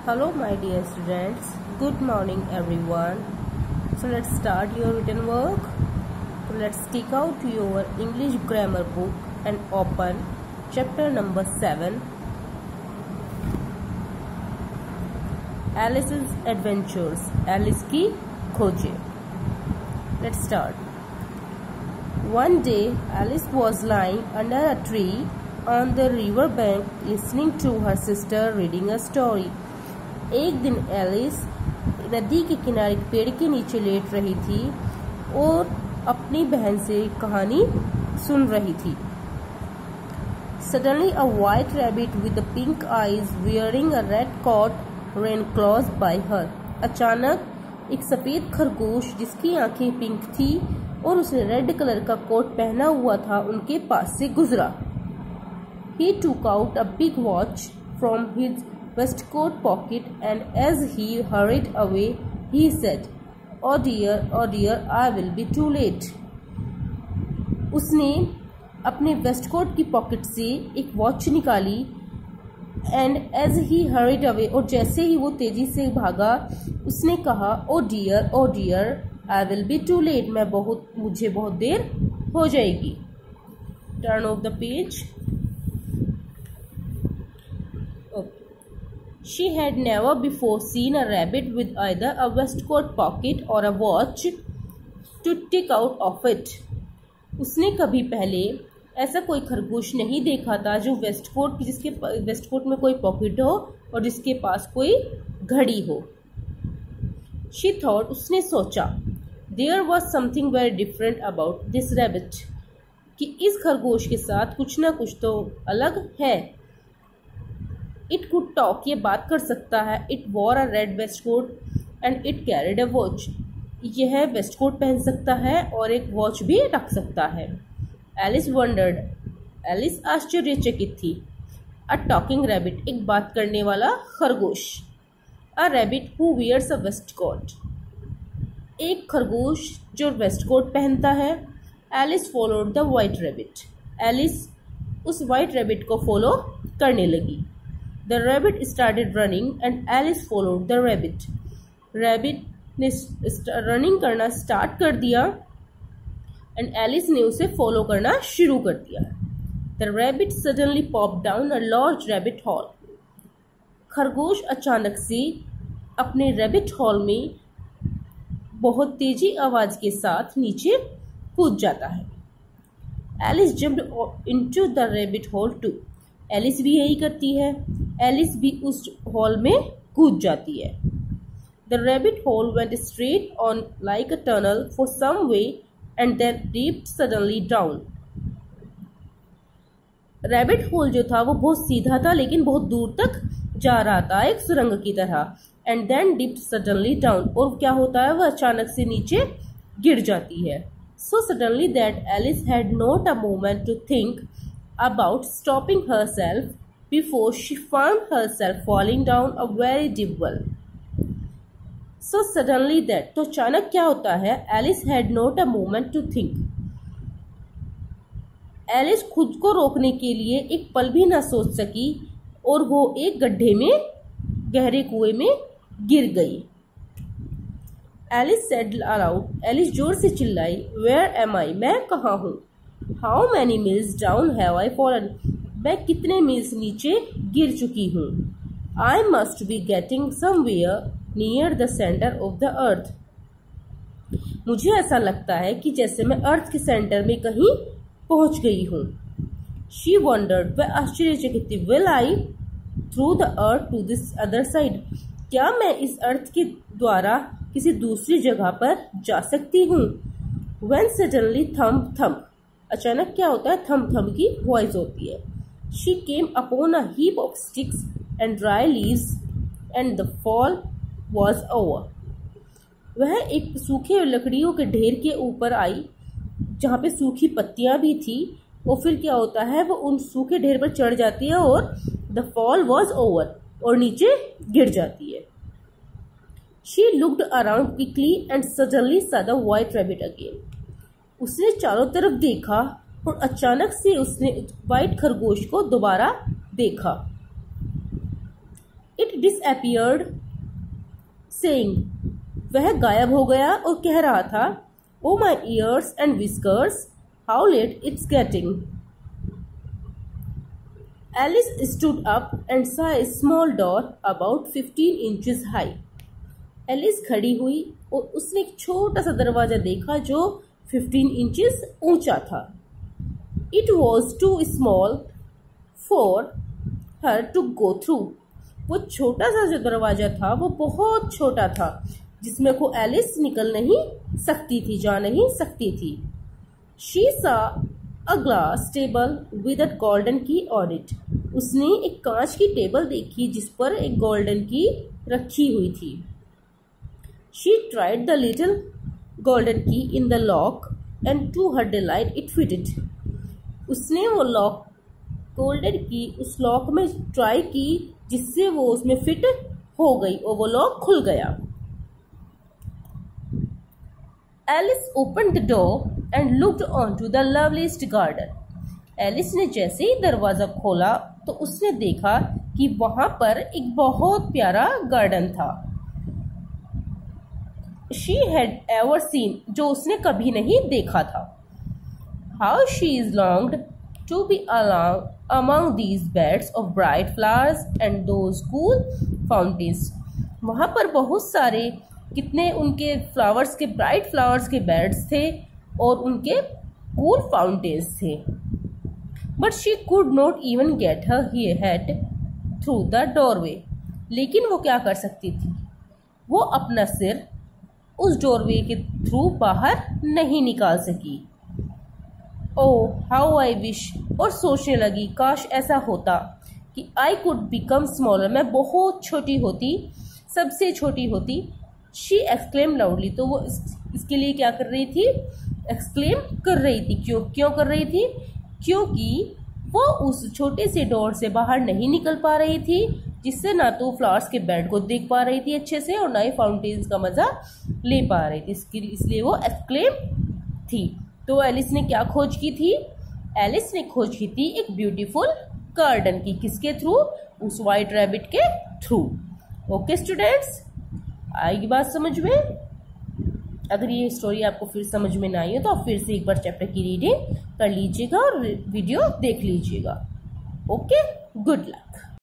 Hello my dear students, good morning everyone. So let's start your written work. So let's take out your English grammar book and open chapter number 7, Alice's Adventures, Alice की खोजें. Let's start. One day Alice was lying under a tree on the river bank listening to her sister reading a story. एक दिन Alice नदी के किनारे पेड़ के नीचे लेट रही थी और अपनी बहन से कहानी सुन रही थी. Suddenly a white rabbit with the pink eyes wearing a red coat ran close by her. अचानक एक सफेद खरगोश जिसकी आंखें पिंक थी और उसने रेड कलर का कोट पहना हुआ था उनके पास से गुजरा. He took out a big watch from his waistcoat pocket and as he hurried away, he said, oh dear, I will be too late." उसने अपने वेस्टकोट की पॉकेट से एक वॉच निकाली and as he hurried away, और जैसे ही वो तेजी से भागा उसने कहा, oh dear, I will be too late. मुझे बहुत देर हो जाएगी. Turn off the page. She had never before seen a rabbit with either a waistcoat pocket or a watch to stick out of it. उसने कभी पहले ऐसा कोई खरगोश नहीं देखा था जो जिसके वेस्टकोट में कोई पॉकेट हो और जिसके पास कोई घड़ी हो. She thought, उसने सोचा, there was something very different about this rabbit, कि इस खरगोश के साथ कुछ ना कुछ तो अलग है. It could talk, ये बात कर सकता है. It wore a red waistcoat and it carried a watch. यह वेस्टकोट पहन सकता है और एक वॉच भी रख सकता है. Alice wondered, एलिस आश्चर्यचकित थी. A talking rabbit, एक बात करने वाला खरगोश. A rabbit who wears a waistcoat, एक खरगोश जो वेस्टकोट पहनता है. Alice followed the white rabbit. Alice उस व्हाइट रैबिट को फॉलो करने लगी. The rabbit started running and Alice followed the rabbit. Rabbit ने रनिंग करना स्टार्ट कर दिया and Alice ने उसे फॉलो करना शुरू कर दिया. The rabbit suddenly popped down a large rabbit hole. खरगोश अचानक से अपने रैबिट हॉल में बहुत तेजी आवाज के साथ नीचे कूद जाता है. Alice jumped into the rabbit hole too. Alice भी यही करती है. एलिस भी उस हॉल में कूद जाती है. The rabbit hole went straight on like a tunnel for some way and then dipped suddenly down. Rabbit hole जो था वो बहुत सीधा था लेकिन बहुत दूर तक जा रहा था एक सुरंग की तरह. And then dipped suddenly down, और क्या होता है वह अचानक से नीचे गिर जाती है. So suddenly that Alice had not a moment to think about stopping herself before she found herself falling down a very deep well. So suddenly that, तो अचानक क्या होता है, Alice had not a moment to think. Alice खुद को रोकने के लिए एक पल भी ना सोच सकी और वो एक गड्ढे में गहरे कुएं में गिर गई. Alice said aloud, एलिस जोर से चिल्लाई, Where am I? मैं कहाँ हूँ? How many miles down have I fallen? मैं कितने मील्स नीचे गिर चुकी हूँ. I must be getting somewhere near the center of the earth. मुझे ऐसा लगता है कि जैसे मैं अर्थ के सेंटर में कहीं पहुंच गई हूँ. She wondered, वह आश्चर्यचकित थी. Will I through the earth to this other side? क्या मैं इस अर्थ के द्वारा किसी दूसरी जगह पर जा सकती हूँ. When suddenly thump, अचानक क्या होता है, थम थम की वॉइस होती है. She came upon a heap of sticks and dry leaves and the fall was over. वह एक सूखे लकड़ियों के ढेर के ऊपर आई जहाँ पे सूखी पत्तियां भी थी और फिर क्या होता है वो उन सूखे ढेर पर चढ़ जाती है और the fall was over, और नीचे गिर जाती है. She looked around quickly and suddenly saw the white rabbit again. उसने चारों तरफ देखा और अचानक से उसने व्हाइट खरगोश को दोबारा देखा. इट डिसअपियर्ड सेइंग, वह गायब हो गया और कह रहा था, oh my ears and whiskers, how late it's getting. Alice stood up and saw a small door about 15 inches high. Alice खड़ी हुई और उसने एक छोटा सा दरवाजा देखा जो 15 इंचेस ऊंचा था। It was too small for her to go through. वो छोटा सा जो दरवाजा था वो बहुत छोटा था जिसमें को एलिस निकल नहीं सकती थी, जा नहीं सकती थी। She saw a glass table with a golden key on it. उसने एक कांच की टेबल देखी जिस पर एक गोल्डन की रखी हुई थी। She tried the little golden key in the lock and to her delight it fitted. उसने वो लॉक गोल्डन की उस लॉक में ट्राई की जिससे वो उसमें फिट हो गई और वो लॉक खुल गया। Alice opened the door and looked onto the loveliest garden. Alice ने जैसे ही दरवाजा खोला तो उसने देखा कि वहां पर एक बहुत प्यारा गार्डन था। She had ever seen, जो उसने कभी नहीं देखा था। How she longed to be among these beds of bright flowers and those cool fountains. वहां पर बहुत सारे कितने उनके फ्लावर्स के ब्राइट फ्लावर्स के बेड्स थे और उनके कूल फाउंटेन्स थे। But she could not even get her head through the doorway. लेकिन वो क्या कर सकती थी, वो अपना सिर उस डोरवे के थ्रू बाहर नहीं निकाल सकी। ओ हाउ आई विश, और सोचने लगी काश ऐसा होता कि आई कुड बिकम स्मॉलर, मैं बहुत छोटी होती, सबसे छोटी होती। शी एक्सक्लेम लाउडली, तो वो इसके लिए क्या कर रही थी, एक्सक्लेम कर रही थी। क्यों कर रही थी, क्योंकि वो उस छोटे से डोर से बाहर नहीं निकल पा रही थी, जिससे ना तो फ्लावर्स के बेड को देख पा रही थी अच्छे से और ना ही फाउंटेन्स का मजा ले पा रही थी। इसलिए वो एक्सक्लेम थी। तो एलिस ने क्या खोज की थी, एलिस ने खोज की थी एक ब्यूटीफुल गार्डन की। किसके थ्रू, उस वाइट रैबिट के थ्रू। ओके स्टूडेंट्स, आएगी बात समझ में। अगर ये स्टोरी आपको फिर समझ में ना आई हो तो आप फिर से एक बार चैप्टर की रीडिंग कर लीजिएगा और वीडियो देख लीजिएगा। Okay, good luck.